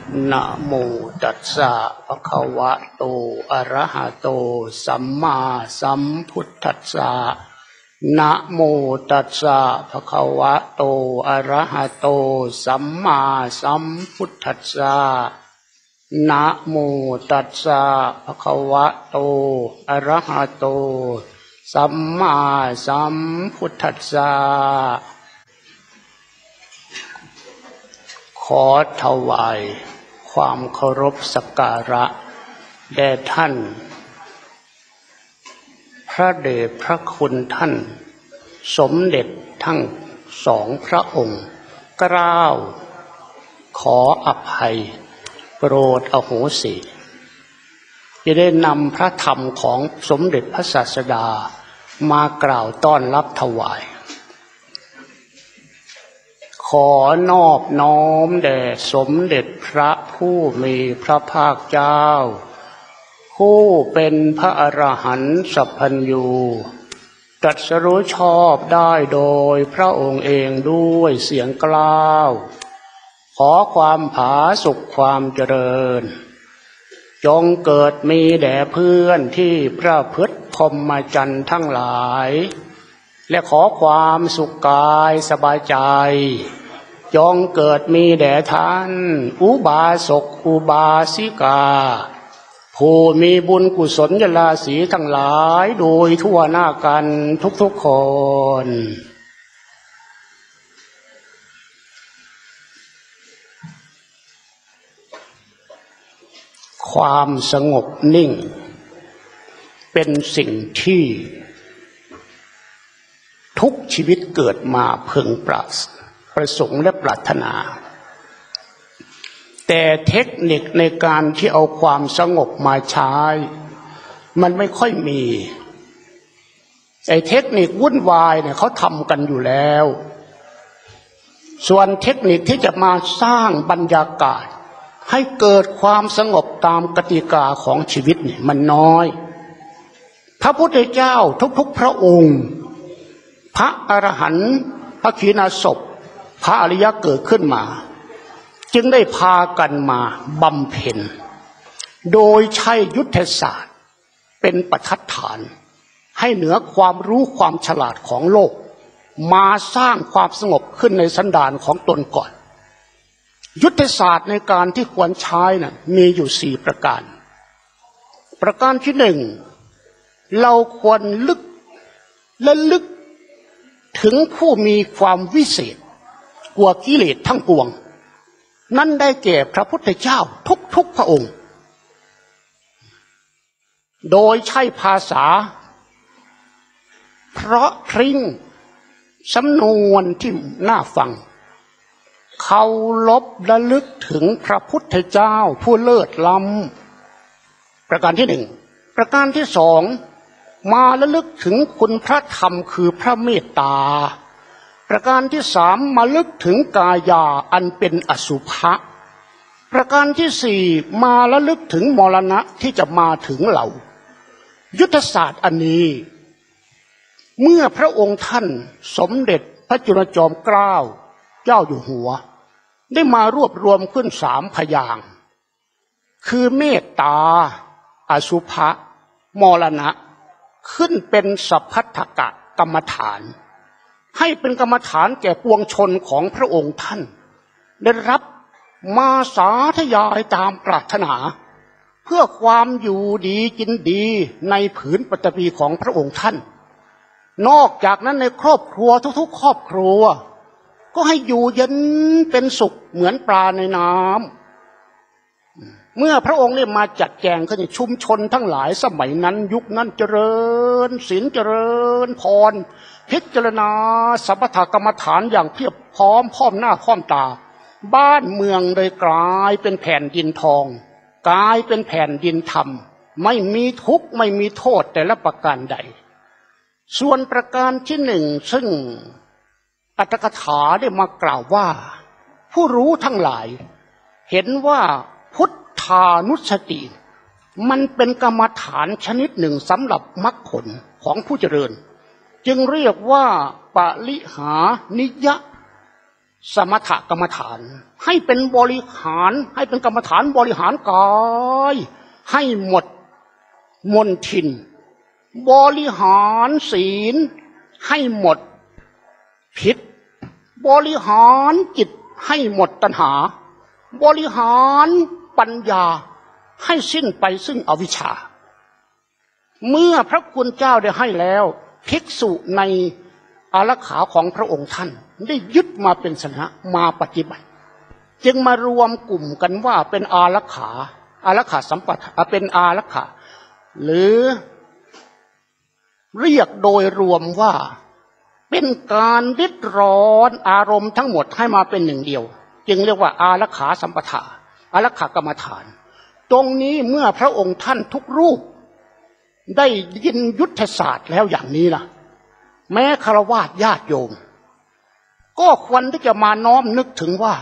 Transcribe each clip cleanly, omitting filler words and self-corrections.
นะโมตัสสะภะคะวะโตอะระหะโตสัมมาสัมพุทธัสสะนะโมตัสสะภะคะวะโตอะระหะโตสัมมาสัมพุทธัสสะนะโมตัสสะภะคะวะโตอะระหะโตสัมมาสัมพุทธัสสะขอถวายความเคารพสักการะแด่ท่านพระเดชพระคุณท่านสมเด็จทั้งสองพระองค์เกล้าขออภัยโปรดอโหสิจะได้นำพระธรรมของสมเด็จพระศาสดามากล่าวต้อนรับถวายขอนอบน้อมแด่สมเด็จพระผู้มีพระภาคเจ้าผู้เป็นพระอรหันต์สัพพัญญูตรัสรู้ชอบได้โดยพระองค์เองด้วยเสียงกล้าวขอความผาสุกความเจริญจงเกิดมีแด่เพื่อนที่ประพฤติพรหมจรรย์ทั้งหลายและขอความสุขกายสบายใจจงเกิดมีแด่ท่านอุบาสกอุบาสิกาผู้มีบุญกุศลญาลาสีทั้งหลายโดยทั่วหน้ากันทุกๆคนความสงบนิ่งเป็นสิ่งที่ทุกชีวิตเกิดมาพึงประสงค์และปรารถนาแต่เทคนิคในการที่เอาความสงบมาใช้มันไม่ค่อยมีไอ้เทคนิควุ่นวายเนี่ยเขาทำกันอยู่แล้วส่วนเทคนิคที่จะมาสร้างบรรยากาศให้เกิดความสงบตามกติกาของชีวิตเนี่ยมันน้อยพระพุทธเจ้าทุกๆพระองค์พระอรหันต์พระขีณาสพพระอริยะเกิดขึ้นมาจึงได้พากันมาบำเพ็ญโดยใช้ยุทธศาสตร์เป็นบรรทัดฐานให้เหนือความรู้ความฉลาดของโลกมาสร้างความสงบขึ้นในสันดานของตนก่อนยุทธศาสตร์ในการที่ควรใช้น่ะมีอยู่4ประการประการที่1เราควรระลึกถึงผู้มีความวิเศษกว่ากิเลสทั้งปวงนั่นได้แก่พระพุทธเจ้าทุกพระองค์โดยใช้ภาษาเพราะพริ้งสำนวนที่น่าฟังเคารพระลึกถึงพระพุทธเจ้าผู้เลิศล้ำประการที่1ประการที่2มาระลึกถึงคุณพระธรรมคือพระเมตตาประการที่3มาลึกถึงกายาอันเป็นอสุภะประการที่4มาระลึกถึงมรณะที่จะมาถึงเรายุทธศาสตร์อันนี้เมื่อพระองค์ท่านสมเด็จพระจุลจอมเกล้าเจ้าอยู่หัวได้มารวบรวมขึ้น3พยางค์คือเมตตาอสุภะมรณะขึ้นเป็นสัพพัทธกะกรรมฐานให้เป็นกรรมฐานแก่ปวงชนของพระองค์ท่านได้รับมาสาธยายตามปรารถนาเพื่อความอยู่ดีกินดีในผืนปฐพีของพระองค์ท่านนอกจากนั้นในครอบครัวทุกๆครอบครัวก็ให้อยู่เย็นเป็นสุขเหมือนปลาในน้ำเมื่อพระองค์ได้มาจัดแจงขึ้นชุมชนทั้งหลายสมัยนั้นยุคนั้นเจริญศีลเจริญพรพิจารณาสัพพะกรรมฐานอย่างเพียบพร้อมพร้อมหน้าพร้อมตาบ้านเมืองเลยกลายเป็นแผ่นดินทองกลายเป็นแผ่นดินธรรมไม่มีทุกข์ไม่มีโทษแต่ละประการใดส่วนประการที่1ซึ่งอัตถกถาได้มากล่าวว่าผู้รู้ทั้งหลายเห็นว่าพุทธานุสติมันเป็นกรรมฐานชนิดหนึ่งสำหรับมรรคผลของผู้เจริญจึงเรียกว่าปริหานิยะสมถกรรมฐานให้เป็นบริหารให้เป็นกรรมฐานบริหารกายให้หมดมนทินบริหารศีลให้หมดพิษบริหารจิตให้หมดตัณหาบริหารปัญญาให้สิ้นไปซึ่งอวิชชาเมื่อพระคุณเจ้าได้ให้แล้วภิกษุในอารักขาของพระองค์ท่านได้ยึดมาเป็นสนะมาปฏิบัติจึงมารวมกลุ่มกันว่าเป็นอารักขาสัมปทาเป็นอารักขาหรือเรียกโดยรวมว่าเป็นการริดร้อนอารมณ์ทั้งหมดให้มาเป็นหนึ่งเดียวจึงเรียกว่าอารักขาสัมปทาอารักขากรรมฐานตรงนี้เมื่อพระองค์ท่านทุกรูปได้ยินยุทธศาสตร์แล้วอย่างนี้นะแม้ฆราวาสญาติโยมก็ควรที่จะมาน้อมนึกถึงว่า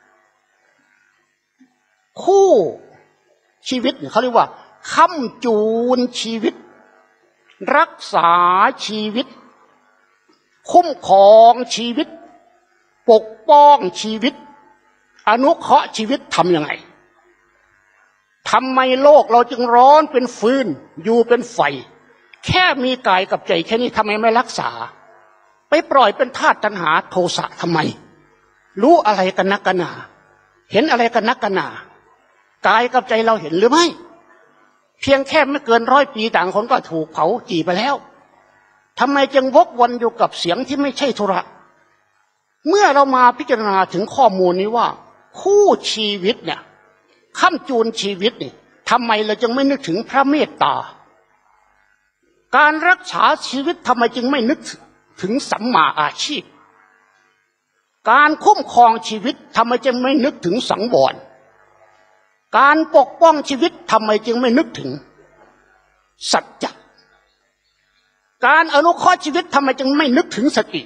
คู่ชีวิตเขาเรียกว่าค้ำจูนชีวิตรักษาชีวิตคุ้มครองชีวิตปกป้องชีวิตอนุเคราะห์ชีวิตทำยังไงทำไมโลกเราจึงร้อนเป็นฟืนอยู่เป็นไฟแค่มีกายกับใจแค่นี้ทำไมไม่รักษาไปปล่อยเป็นธาตุตัณหาโทสะทำไมรู้อะไรกันนักกันหนาเห็นอะไรกันนักกันหนากายกับใจเราเห็นหรือไม่เพียงแค่ไม่เกิน100 ปีต่างคนก็ถูกเผาจีไปแล้วทำไมจึงวกวนอยู่กับเสียงที่ไม่ใช่ธุระเมื่อเรามาพิจารณาถึงข้อมูลนี้ว่าคู่ชีวิตเนี่ยค้ำจูนชีวิตนี่ทำไมเราจึงไม่นึกถึงพระเมตตาการรักษาชีวิตทำไมจึงไม่นึกถึงสัมมาอาชีพการคุ้มครองชีวิตทำไมจึงไม่นึกถึงสังวรการปกป้องชีวิตทำไมจึงไม่นึกถึงสัจจะการอนุเคราะห์ชีวิตทำไมจึงไม่นึกถึงสติ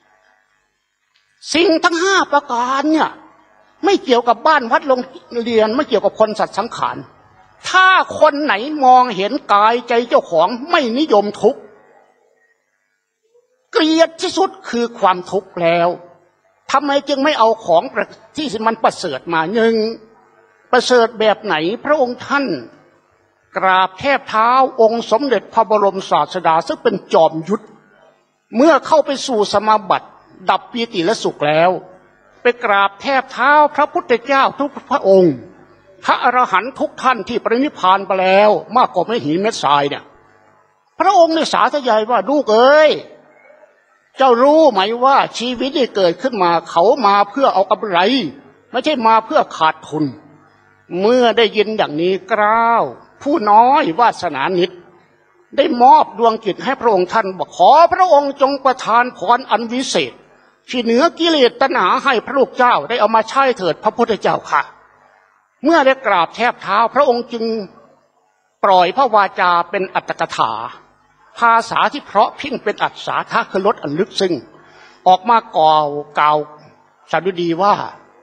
สิ่งทั้ง5 ประการเนี่ยไม่เกี่ยวกับบ้านวัดโรงเรียนไม่เกี่ยวกับคนสัตว์สังขารถ้าคนไหนมองเห็นกายใจเจ้าของไม่นิยมทุกข์เกลียดที่สุดคือความทุกข์แล้วทำไมจึงไม่เอาของที่มันประเสริฐมาหนึ่งประเสริฐแบบไหนพระองค์ท่านกราบแทบเท้าองค์สมเด็จพระบรมศาสดาซึ่งเป็นจอมยุทธเมื่อเข้าไปสู่สมาบัติดับปีติและสุขแล้วไปกราบแทบเท้าพระพุทธเจ้าทุกพระองค์พระอรหันต์ทุกท่านที่ปรินิพพานไปแล้วมากกว่าไม่หินเม็ดทรายเนี่ยพระองค์ในสาธยายว่าลูกเอ้ยเจ้ารู้ไหมว่าชีวิตที่เกิดขึ้นมาเขามาเพื่อเอากำไรไม่ใช่มาเพื่อขาดทุนเมื่อได้ยินอย่างนี้กล้าวผู้น้อยวาสนานิดได้มอบดวงจิตให้พระองค์ท่านบอกขอพระองค์จงประทานพรอันวิเศษที่เหนือกิเลสตัณหาให้พระลูกเจ้าได้เอามาใช้เถิดพระพุทธเจ้าค่ะเมื่อได้กราบแทบเท้าพระองค์จึงปล่อยพระวาจาเป็นอัตถกถาภาษาที่เพราะพิ้งเป็นอัศาทะคือลดอันลึกซึ้งออกมากล่าวสดุดีว่า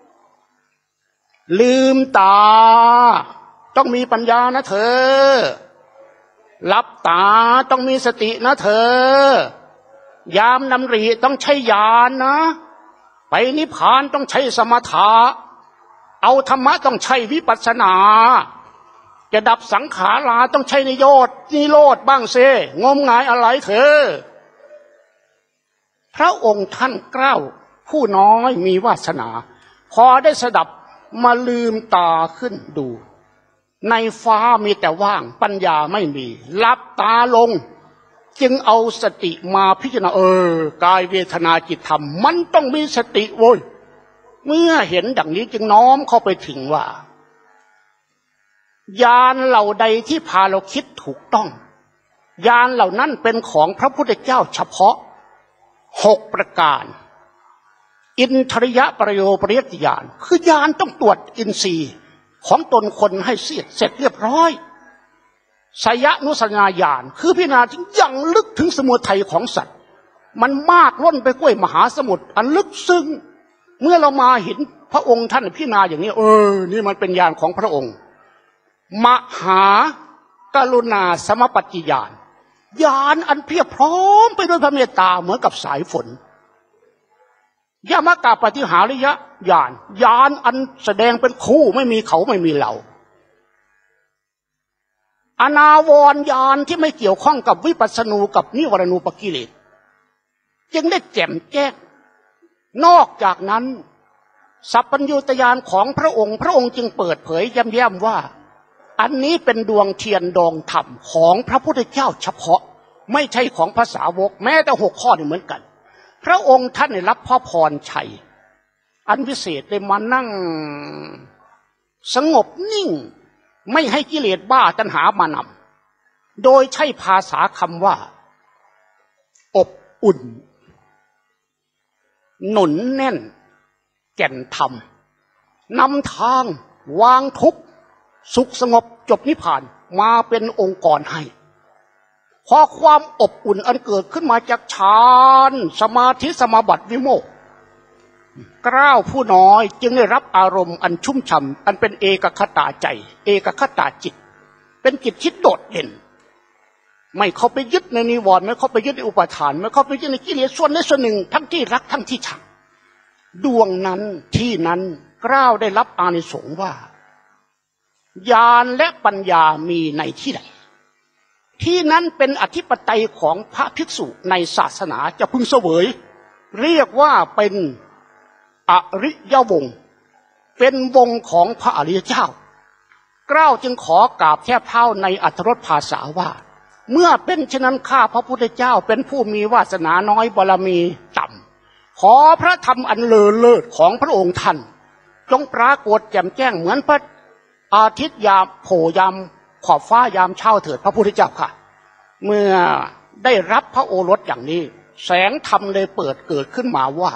ลืมตาต้องมีปัญญานะเธอหลับตาต้องมีสตินะเธอยามดำริต้องใช้ญาณนะไปนิพพานต้องใช้สมถะเอาธรรมะต้องใช้วิปัสสนาจะดับสังขาราต้องใช้นิโรธบ้างเซงมงายอะไรเธอพระองค์ท่านเกล้าผู้น้อยมีวาสนาพอได้สดับมาลืมตาขึ้นดูในฟ้ามีแต่ว่างปัญญาไม่มีหลับตาลงจึงเอาสติมาพิจารณากายเวทนาจิตธรรมมันต้องมีสติโว้ยเมื่อเห็นดังนี้จึงน้อมเข้าไปถึงว่าญาณเหล่าใดที่พาเราคิดถูกต้องญาณเหล่านั้นเป็นของพระพุทธเจ้าเฉพาะ6 ประการอินทริยประโยปริยญาณคือญาณต้องตรวจอินทรีย์ของตนคนให้เสร็จเรียบร้อยสยนุสัญญาญาณคือพิจารณาถึงอย่างลึกถึงสมุทัยของสัตว์มันมากล้นไปกล้วยมหาสมุทรอันลึกซึ้งเมื่อเรามาเห็นพระองค์ท่านพิจารณาอย่างนี้นี่มันเป็นญาณของพระองค์มหากรุณาสมปัจจิญาณญาณอันเพียบพร้อมไปด้วยพระเมตตาเหมือนกับสายฝนยมกะปฏิหาริยญาณญาณอันแสดงเป็นคู่ไม่มีเขาไม่มีเราอนาวรญาณที่ไม่เกี่ยวข้องกับวิปัสสนูกับนิวรณูปกิเลสจึงได้แจ่มแจ้งนอกจากนั้นสัพพัญญูตญาณของพระองค์จึงเปิดเผยย้ำๆว่าอันนี้เป็นดวงเทียนดองธรรมของพระพุทธเจ้าเฉพาะไม่ใช่ของภาษาวกแม้แต่6 ข้อนี่เหมือนกันพระองค์ท่านได้รับพระพรชัยอันพิเศษได้มานั่งสงบนิ่งไม่ให้กิเลสบ้าตัณหามานำโดยใช้ภาษาคำว่าอบอุ่นหนุนแน่นแก่นธรรมนำทางวางทุกข์สุขสงบจบนิพพานมาเป็นองค์กรให้พอความอบอุ่นอันเกิดขึ้นมาจากฌานสมาธิสมาบัติวิโมกข์เกล้าผู้น้อยจึงได้รับอารมณ์อันชุ่มฉ่ำอันเป็นเอกคตาใจเอกคตาจิตเป็นจิตที่โดดเด่นไม่เข้าไปยึดในนิวรณ์ไม่เข้าไปยึดในอุปาทานไม่เข้าไปยึดในกิเลสส่วนใดส่วนหนึ่งทั้งที่รักทั้งที่ชังดวงนั้นที่นั้นเกล้าได้รับอานิสงส์ว่าญาณและปัญญามีในที่ใดที่นั้นเป็นอธิปไตยของพระภิกษุในศาสนาจะพึงเสวยเรียกว่าเป็นอริยวงศ์เป็นวงของพระอริยเจ้าเกล้าจึงขอกราบแทบเท้าในอรรถรสภาษาว่าเมื่อเป็นฉะนั้นข้าพระพุทธเจ้าเป็นผู้มีวาสนาน้อยบารมีต่ำขอพระธรรมอันเลอเลิศของพระองค์ท่านจงปรากฏแจ่มแจ้งเหมือนพระอาทิตย์ยามโผล่ยามขอบฟ้ายามเช้าเถิดพระพุทธเจ้าค่ะเมื่อได้รับพระโอรสอย่างนี้แสงธรรมเลยเกิดขึ้นมาว่า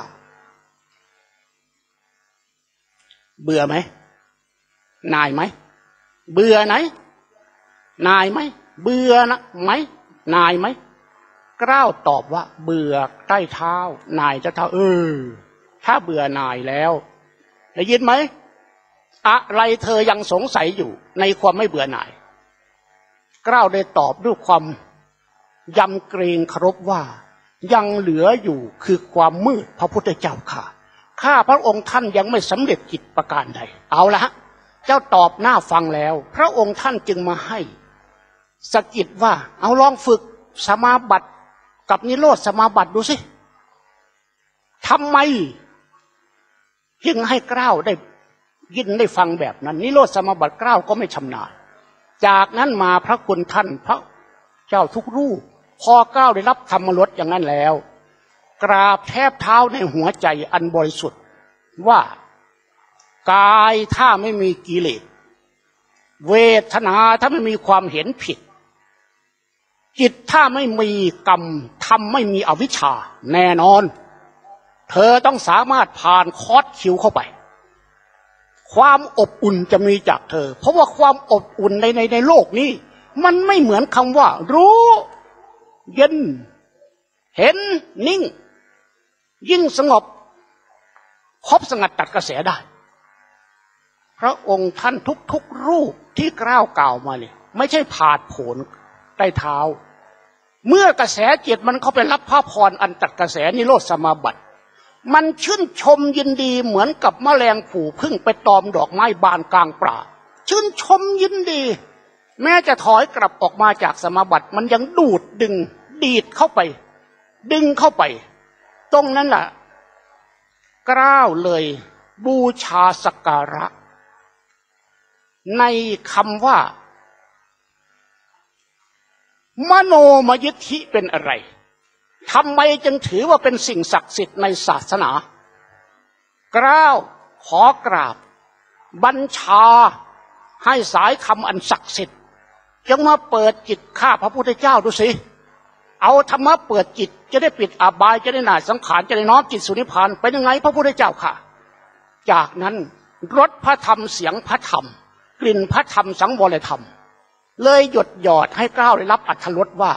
เบื่อไหมนายไหมเบื่อไหนนายไหมเบื่อนะไหมนายไหมเกล้าตอบว่าเบื่อใต้เท้านายจะเท้าถ้าเบื่อนายแล้วได้ยินไหมอะไรเธอยังสงสัยอยู่ในความไม่เบื่อหน่ายเกล้าได้ตอบด้วยความยำเกรงเคารพว่ายังเหลืออยู่คือความมืดพระพุทธเจ้าค่ะข้าพระองค์ท่านยังไม่สำเร็จกิจประการใดเอาละฮะเจ้าตอบหน้าฟังแล้วพระองค์ท่านจึงมาให้สกิดว่าเอาลองฝึกสมาบัติกับนิโรธสมาบัติดูสิทำไมจึงให้เกล้าได้ยินได้ฟังแบบนั้นนิโรธสมาบัติเกล้าก็ไม่ชำนาญจากนั้นมาพระคุณท่านพระเจ้าทุกรูปพอเกล้าได้รับธรรมรสอย่างนั้นแล้วกราบแทบเท้าในหัวใจอันบริสุทธิ์ว่ากายถ้าไม่มีกิเลสเวทนาถ้าไม่มีความเห็นผิดจิตถ้าไม่มีกรรมธรรมไม่มีอวิชชาแน่นอนเธอต้องสามารถผ่านคอร์สคิวเข้าไปความอบอุ่นจะมีจากเธอเพราะว่าความอบอุ่นในโลกนี้มันไม่เหมือนคำว่ารู้เย็นเห็นนิ่งยิ่งสงบครบสงัดตัดกระแสได้พระองค์ท่านทุกรูปที่กล่าวมาเนี่ยไม่ใช่ผาดโผนใต้เท้าเมื่อกระแสจิตมันเข้าไปรับพระพรอันตัดกระแสนิโรธสมาบัติมันชื่นชมยินดีเหมือนกับแมลงผู่พึ่งไปตอมดอกไม้บานกลางป่าชื่นชมยินดีแม้จะถอยกลับออกมาจากสมาบัติมันยังดูดดึงดีดเข้าไปดึงเข้าไปตรงนั้นแหละเกล้าเลยบูชาสักการะในคำว่ามโนมยิทธิเป็นอะไรทำไมจึงถือว่าเป็นสิ่งศักดิ์สิทธิ์ในศาสนาเกล้าขอกราบบัญชาให้สายคำอันศักดิ์สิทธิ์จงมาเปิดจิตข้าพระพุทธเจ้าดูสิเอาธรรมะเปิดจิตจะได้ปิดอบายจะได้หน่ายสังขารจะได้น้อมจิตสู่นิพพานเป็นยังไงพระพุทธเจ้าค่ะจากนั้นรสพระธรรมเสียงพระธรรมกลิ่นพระธรรมสังวรธรรมเลยหยดหยอดให้เกล้าได้รับอรรถรสว่า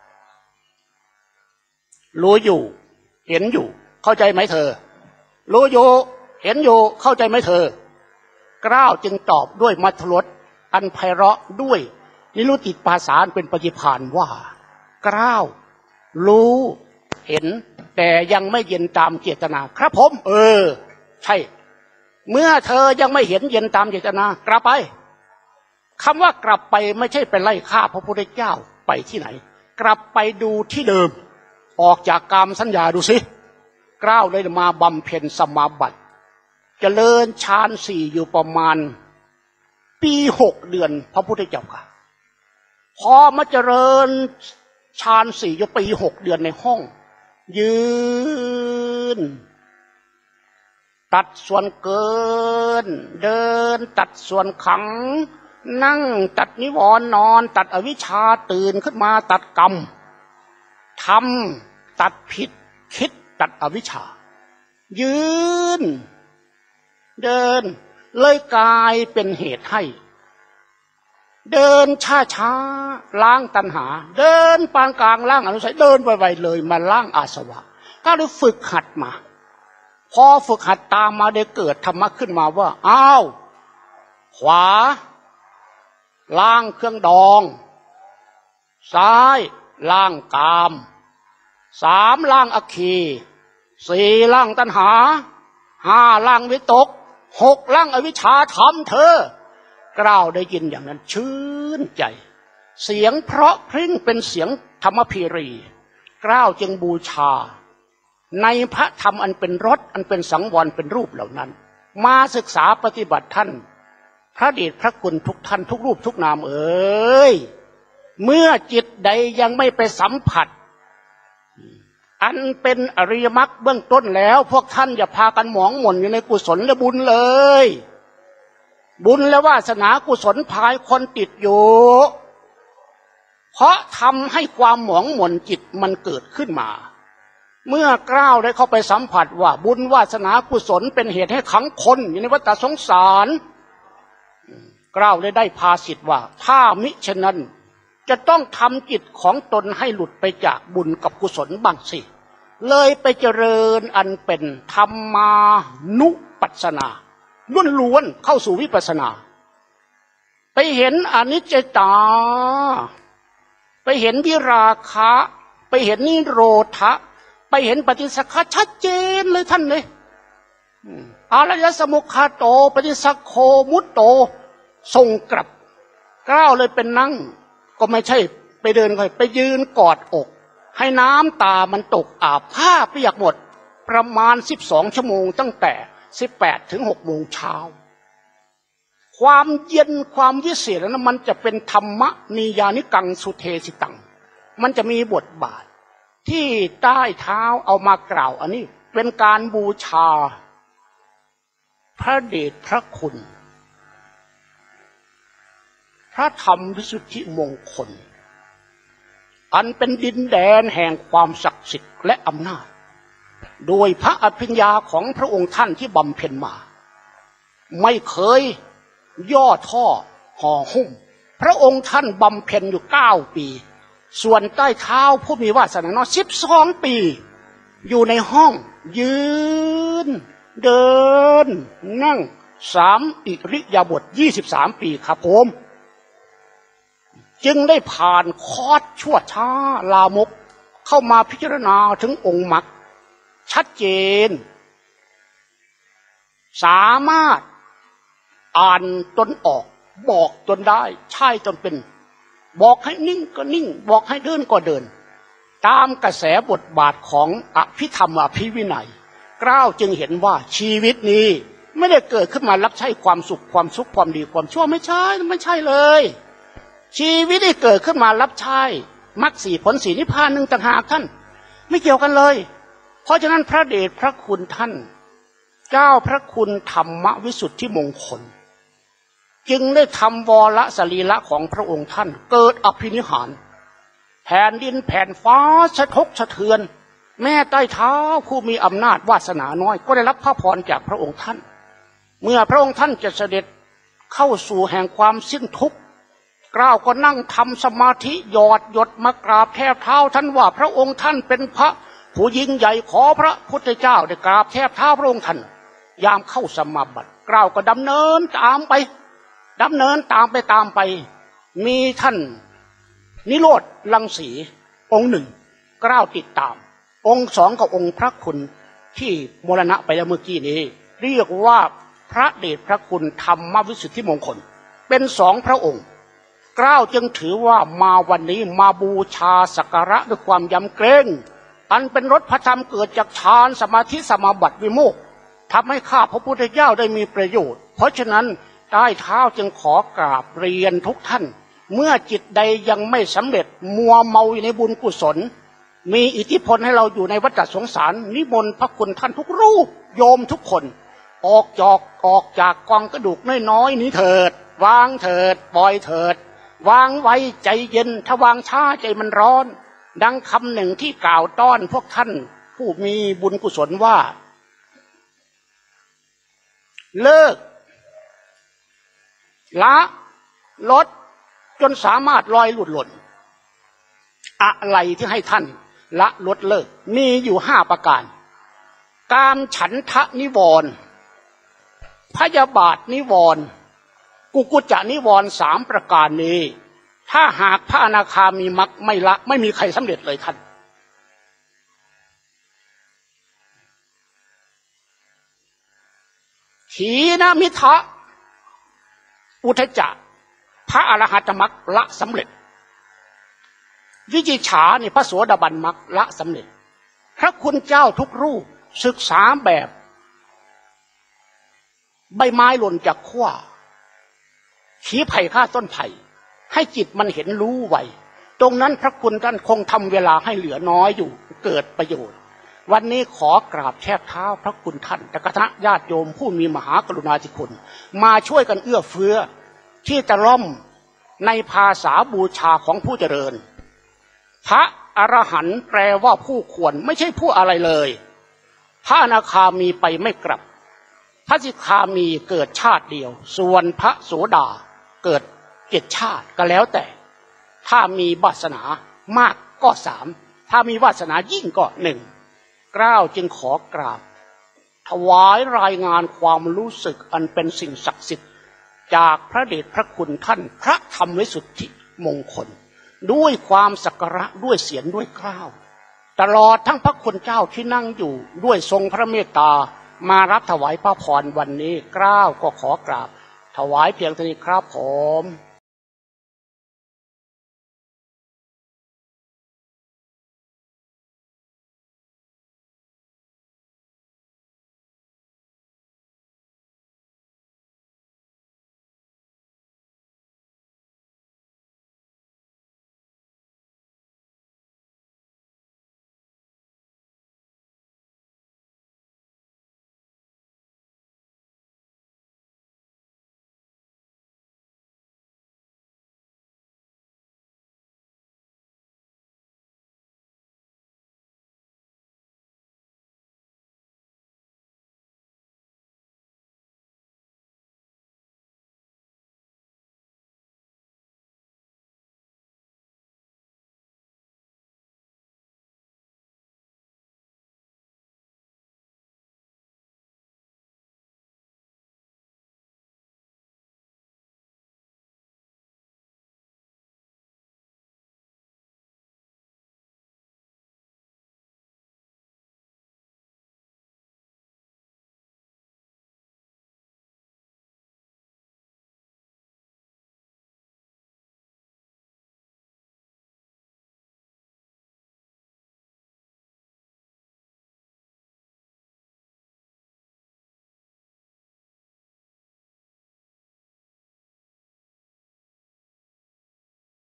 รู้อยู่เห็นอยู่เข้าใจไหมเธอรู้อยู่เห็นอยู่เข้าใจไหมเธอเกล้าจึงตอบด้วยมัทธรสอันไพเราะด้วยนิรุตติภาษาเป็นปฏิภาณว่าเกล้ารู้เห็นแต่ยังไม่เย็นตามเจตนาครับผมใช่เมื่อเธอยังไม่เห็นเย็นตามเจตนากลับไปคำว่ากลับไปไม่ใช่ไปไล่ฆ่าพระพุทธเจ้าไปที่ไหนกลับไปดูที่เดิมออกจากกามสัญญาดูสิกล้าวเลยมาบำเพ็ญสมาบัติเจริญฌานสี่อยู่ประมาณปี6 เดือนพระพุทธเจ้าค่ะพอมาเจริญฌานสี่อยู่ปี6 เดือนในห้องยืนตัดส่วนเกินเดินตัดส่วนขังนั่งตัดนิวรณ์นอนตัดอวิชชาตื่นขึ้นมาตัดกรรมทำตัดผิดคิดตัดอวิชชายืนเดินเลยกลายเป็นเหตุให้เดินช้าล้างตัณหาเดินปานกลางล้างอนุสัยเดินไวๆเลยมาล้างอาสวะก็เลยฝึกหัดมาพอฝึกหัดตามมาได้เกิดธรรมะขึ้นมาว่าอ้าวขวาล้างเครื่องดองซ้ายล้างกาม3ล้างอคี4ล้างตัณหา5ล้างวิตก6ล้างอวิชชาทำเธอกล่าวได้ยินอย่างนั้นชื่นใจเสียงเพราะพริ้งเป็นเสียงธรรมพีรีกล่าวจึงบูชาในพระธรรมอันเป็นรสอันเป็นสังวรเป็นรูปเหล่านั้นมาศึกษาปฏิบัติท่านพระเดชพระคุณทุกท่านทุกรูปทุกนามเมื่อจิตใดยังไม่ไปสัมผัสอันเป็นอริยมรรคเบื้องต้นแล้วพวกท่านอย่าพากันหมองหม่นอยู่ในกุศลและบุญเลยบุญและวาสนากุศลพายคนติดอยู่เพราะทำให้ความหมองหม่นจิตมันเกิดขึ้นมาเมื่อกล้าวได้เข้าไปสัมผัสว่าบุญวาสนากุศลเป็นเหตุให้ขังคนอยู่ในวัฏสงสารกล้าวได้ภาษิตว่าถ้ามิฉะนั้นจะต้องทำจิตของตนให้หลุดไปจากบุญกับกุศลบ้างสิเลยไปเจริญอันเป็นธรรมานุปัสสนาล้วนๆเข้าสู่วิปัสสนาไปเห็นอนิจจตาไปเห็นวิราคะไปเห็นนิโรธะไปเห็นปฏิสักขะชัดเจนเลยท่านเลยอารยสมุขโตปฏิสักโคมุตโตส่งกลับก้าวเลยเป็นนั่งก็ไม่ใช่ไปเดินไปยืนกอดอกให้น้ำตามันตกอาบผ้าเปียกหมดประมาณ12 ชั่วโมงตั้งแต่18 ถึง 6 โมงเช้าความเย็นความวิเศษนั้นมันจะเป็นธรรมนิยานิกังสุเทสิตังมันจะมีบทบาทที่ใต้เท้าเอามากล่าวอันนี้เป็นการบูชาพระเดชพระคุณพระธรรมวิสุทธิมงคลอันเป็นดินแดนแห่งความศักดิ์สิทธิ์และอำนาจโดยพระอภิญญาของพระองค์ท่านที่บำเพ็ญมาไม่เคยย่อท่อห่อหุ้มพระองค์ท่านบำเพ็ญอยู่9 ปีส่วนใต้เท้าผู้มีวาสนาน้อย12 ปีอยู่ในห้องยืนเดินนั่ง3 อิริยาบถ23 ปีครับผมจึงได้ผ่านคอร์สชั่วช้าลามกเข้ามาพิจารณาถึงองค์มรรคชัดเจนสามารถอ่านตนออกบอกตนได้ใช่ตนเป็นบอกให้นิ่งก็นิ่งบอกให้เดินก็เดินตามกระแสบทบาทของอภิธรรมอภิวินัยกล้าวจึงเห็นว่าชีวิตนี้ไม่ได้เกิดขึ้นมารับใช้ความสุขความดีความชั่วไม่ใช่เลยชีวิตที่เกิดขึ้นมารับใช้มรรค4 ผล 4นิพพาน1ต่างหากท่านไม่เกี่ยวกันเลยเพราะฉะนั้นพระเดชพระคุณท่านเจ้าพระคุณธรรมวิสุทธิมงคลจึงได้ทำวรสรีระของพระองค์ท่านเกิดอภินิหารแผ่นดินแผ่นฟ้าสะทกสะเทือนแม่ใต้เท้าผู้มีอำนาจวาสนาน้อยก็ได้รับพระพรจากพระองค์ท่านเมื่อพระองค์ท่านจะเสด็จเข้าสู่แห่งความสิ้นทุกข์กล้าวก็นั่งทำสมาธิหยดมากราบแทบเท้าท่านว่าพระองค์ท่านเป็นพระผู้ยิ่งใหญ่ขอพระพุทธเจ้าได้กราบแทบเท้าพระองค์ท่านยามเข้าสมาบัติกล้าวก็ดำเนินตามไปมีท่านนิโรธรังสีองค์หนึ่งกล้าวติดตามองค์สองกับองค์พระคุณที่มรณะไปแล้วเมื่อกี้นี้เรียกว่าพระเดชพระคุณธรรมวิสุทธิมงคลเป็นสองพระองค์เกล้าจึงถือว่ามาวันนี้มาบูชาสักการะด้วยความยำเกรงอันเป็นรสพระธรรมเกิดจากฌานสมาธิสมาบัติวิโมกข์ทำให้ข้าพระพุทธเจ้าได้มีประโยชน์เพราะฉะนั้นใต้เท้าจึงขอกราบเรียนทุกท่านเมื่อจิตใดยังไม่สำเร็จมัวเมาอยู่ในบุญกุศลมีอิทธิพลให้เราอยู่ในวัฏสงสารนิมนต์พระคุณท่านทุกรูปโยมทุกคนออกจากกองกระดูกน้อยๆนี้เถิดวางเถิดปล่อยเถิดวางไว้ใจเย็นถ้าวางช้าใจมันร้อนดังคำหนึ่งที่กล่าวต้อนพวกท่านผู้มีบุญกุศลว่าเลิกละลดจนสามารถลอยหลุดหล่นอะไรที่ให้ท่านละลดเลิกมีอยู่5ประการกามฉันทะนิวรณ์พยาบาทนิวรณ์กุกุจจะนิวรณ์3ประการนี้ถ้าหากพระอนาคามีมรรคไม่ละไม่มีใครสำเร็จเลยท่านถีนมิทะอุทจจะพระอรหัตมรรคละสำเร็จวิจิฉานี่พระโสดาบันมรรคละสำเร็จพระคุณเจ้าทุกรูปศึกษาแบบใบไม้หล่นจากขั้วขี้ไผ่ฆ่าต้นไผ่ให้จิตมันเห็นรู้ไวตรงนั้นพระคุณท่านคงทำเวลาให้เหลือน้อยอยู่เกิดประโยชน์วันนี้ขอกราบแทบเท้าพระคุณท่านและคณะญาติโยมผู้มีมหากรุณาธิคุณมาช่วยกันเอื้อเฟื้อที่จะล่อมในภาษาบูชาของผู้เจริญพระอรหันต์แปลว่าผู้ควรไม่ใช่ผู้อะไรเลยพระอนาคามีไปไม่กลับพระสิกขามีเกิดชาติเดียวส่วนพระโสดาเกิด7 ชาติก็แล้วแต่ถ้ามีวาสนามากก็3ถ้ามีวาสนายิ่งก็1เกล้าจึงขอกราบถวายรายงานความรู้สึกอันเป็นสิ่งศักดิ์สิทธิ์จากพระเดชพระคุณท่านพระธรรมวิสุทธิมงคลด้วยความสักการะด้วยเสียงด้วยเกล้าตลอดทั้งพระคุณเจ้าที่นั่งอยู่ด้วยทรงพระเมตตามารับถวายพระพรวันนี้เกล้าก็ขอกราบถวายเพียงเท่านี้ครับผม